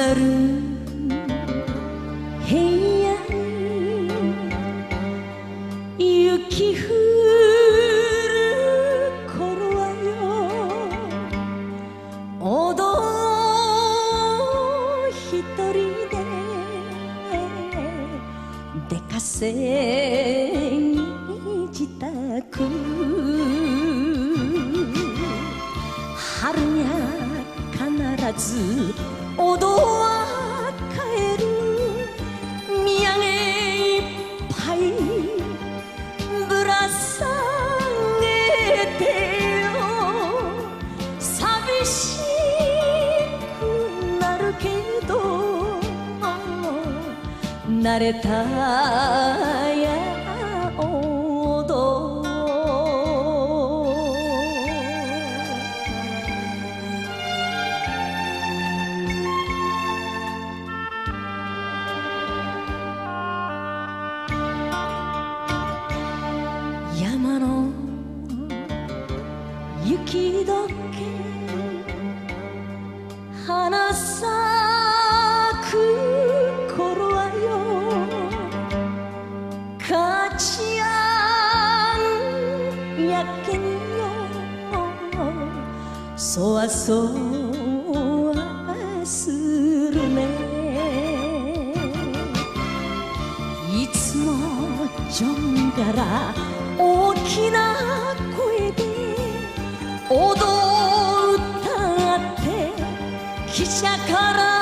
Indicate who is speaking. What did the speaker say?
Speaker 1: る部屋に雪降る頃はよ、おど一人で出稼ぎ自宅、春にゃ必ずおどは帰る、土産いっぱいぶら下げてよ、寂しくなるけど慣れたやおど。山の雪解け花咲く頃はよ、かちやんやけによ、そわそわするね。いつもジョンから大きな声で踊ったって汽車から